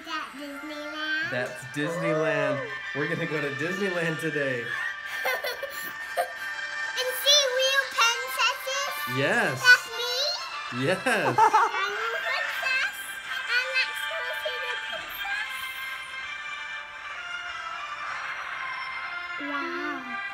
that Disneyland? That's Disneyland. We're gonna go to Disneyland today. And see real princesses? Yes. That's me? Yes. I'm a princess. And let's go see the princess. Wow.